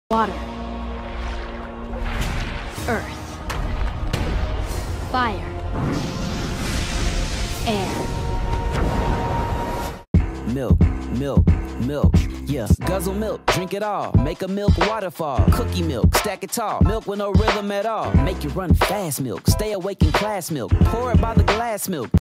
Water. Earth. Fire. Air. Milk, milk, milk, yeah. Guzzle milk, drink it all. Make a milk waterfall. Cookie milk, stack it tall. Milk with no rhythm at all. Make you run fast milk. Stay awake in class milk. Pour it by the glass milk.